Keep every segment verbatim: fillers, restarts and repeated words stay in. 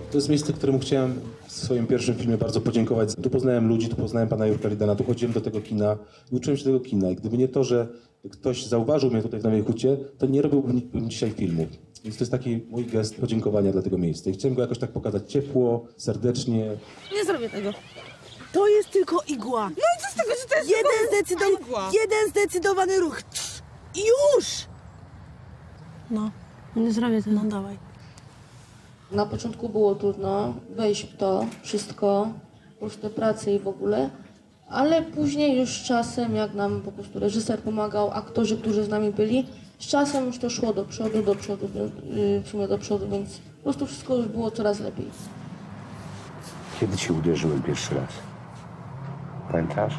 To jest miejsce, któremu chciałem w swoim pierwszym filmie bardzo podziękować. Tu poznałem ludzi, tu poznałem pana Jurka Ridena, tu chodziłem do tego kina i uczyłem się tego kina. I gdyby nie to, że ktoś zauważył mnie tutaj w Nowej Hucie, to nie robiłbym dzisiaj filmu. Więc to jest taki mój gest podziękowania dla tego miejsca. I chciałem go jakoś tak pokazać ciepło, serdecznie. Nie zrobię tego. To jest tylko igła. No i co z tego, że to jest Jeden, tylko zdecydow... igła? Jeden zdecydowany ruch. I już! No, nie zrobię tego. No dawaj. Na początku było trudno wejść w to wszystko, po prostu te prace i w ogóle, ale później już z czasem, jak nam po prostu reżyser pomagał, aktorzy, którzy z nami byli, z czasem już to szło do przodu, do przodu, yy, w sumie do przodu, więc po prostu wszystko już było coraz lepiej. Kiedy ci uderzyłem pierwszy raz? Pamiętasz?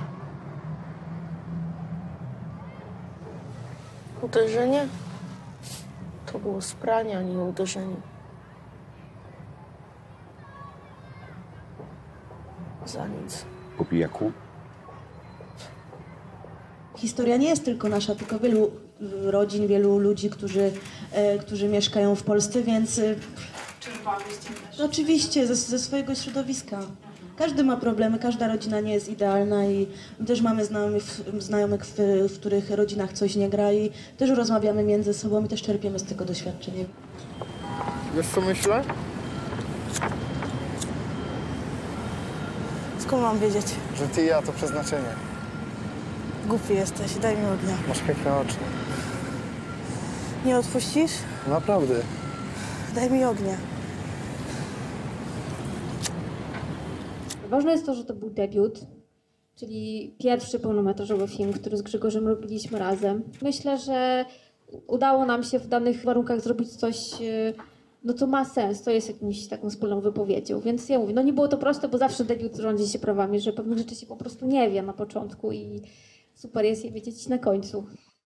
Uderzenie? To było spranie, a nie uderzenie. Za nic. Po pijaku? Historia nie jest tylko nasza, tylko wielu rodzin, wielu ludzi, którzy, e, którzy mieszkają w Polsce, więc e, Czerpaliście też. oczywiście ze, ze swojego środowiska. Każdy ma problemy, każda rodzina nie jest idealna i my też mamy znajomych, znajomych w, w których rodzinach coś nie gra i też rozmawiamy między sobą i też czerpiemy z tego doświadczenia. Wiesz co myślę? Skąd mam wiedzieć? Że ty i ja to przeznaczenie. Głupi jesteś, daj mi ognia. Masz piękne oczy. Nie odpuścisz? Naprawdę. Daj mi ognia. Ważne jest to, że to był debiut, czyli pierwszy pełnometrażowy film, który z Grzegorzem robiliśmy razem. Myślę, że udało nam się w danych warunkach zrobić coś, no co ma sens, to jest jakimś taką wspólną wypowiedzią. Więc ja mówię, no nie było to proste, bo zawsze debiut rządzi się prawami, że pewnych rzeczy się po prostu nie wie na początku i super jest je wiedzieć na końcu.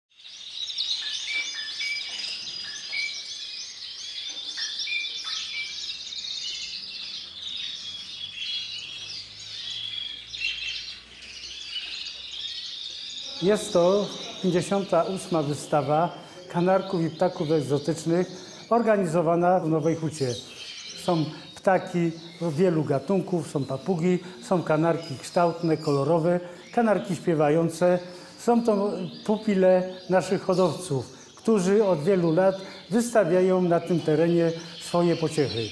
Jest to pięćdziesiąta ósma wystawa kanarków i ptaków egzotycznych organizowana w Nowej Hucie. Są ptaki wielu gatunków, są papugi, są kanarki kształtne, kolorowe, kanarki śpiewające. Są to pupile naszych hodowców, którzy od wielu lat wystawiają na tym terenie swoje pociechy.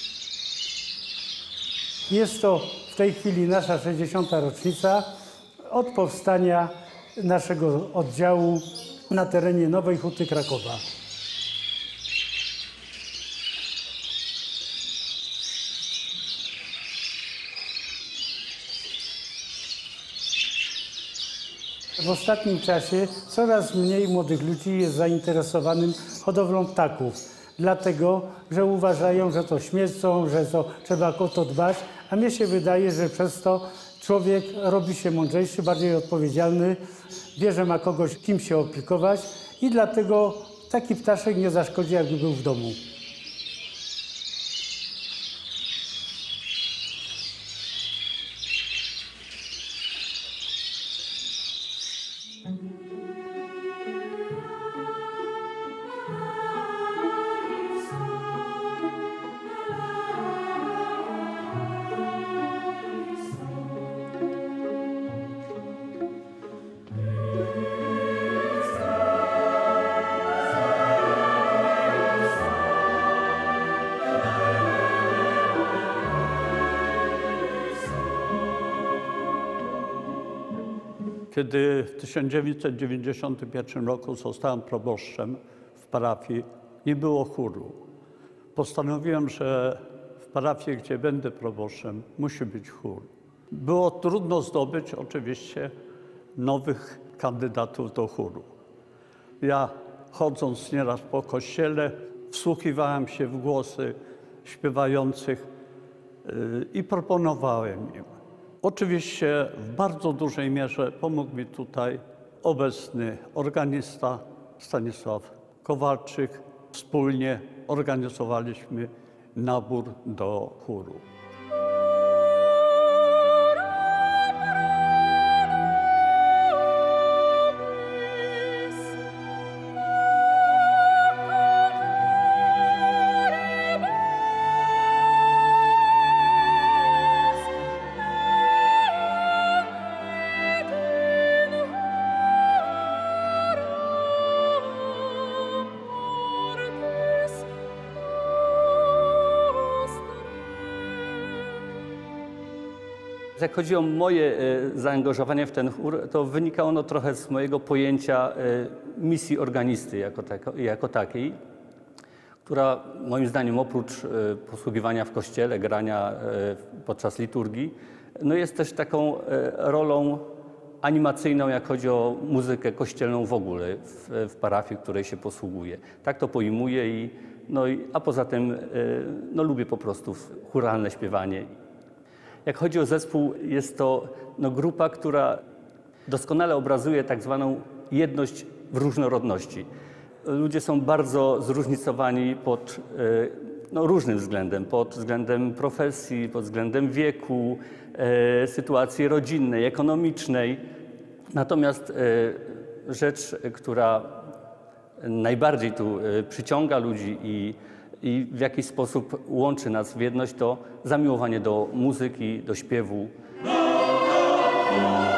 Jest to w tej chwili nasza sześćdziesiąta rocznica od powstania naszego oddziału na terenie Nowej Huty Krakowa. W ostatnim czasie coraz mniej młodych ludzi jest zainteresowanym hodowlą ptaków, dlatego że uważają, że to śmiecą, że to trzeba o to dbać, a mnie się wydaje, że przez to człowiek robi się mądrzejszy, bardziej odpowiedzialny, wie, że ma kogoś, kim się opiekować i dlatego taki ptaszek nie zaszkodzi, jakby był w domu. Kiedy w tysiąc dziewięćset dziewięćdziesiątym pierwszym roku zostałem proboszczem w parafii, nie było chóru. Postanowiłem, że w parafii, gdzie będę proboszczem, musi być chór. Było trudno zdobyć oczywiście nowych kandydatów do chóru. Ja, chodząc nieraz po kościele, wsłuchiwałem się w głosy śpiewających i proponowałem im. Oczywiście w bardzo dużej mierze pomógł mi tutaj obecny organista Stanisław Kowalczyk. Wspólnie organizowaliśmy nabór do chóru. Jak chodzi o moje e, zaangażowanie w ten chór, to wynika ono trochę z mojego pojęcia e, misji organisty jako, tako, jako takiej, która moim zdaniem oprócz e, posługiwania w kościele, grania e, podczas liturgii, no jest też taką e, rolą animacyjną, jak chodzi o muzykę kościelną w ogóle w, w parafii, której się posługuje. Tak to pojmuję, i, no i, a poza tym e, no, lubię po prostu chóralne śpiewanie. Jak chodzi o zespół, jest to no, grupa, która doskonale obrazuje tak zwaną jedność w różnorodności. Ludzie są bardzo zróżnicowani pod no, różnym względem, pod względem profesji, pod względem wieku, e, sytuacji rodzinnej, ekonomicznej. Natomiast e, rzecz, która najbardziej tu e, przyciąga ludzi i i w jakiś sposób łączy nas w jedność, to zamiłowanie do muzyki, do śpiewu.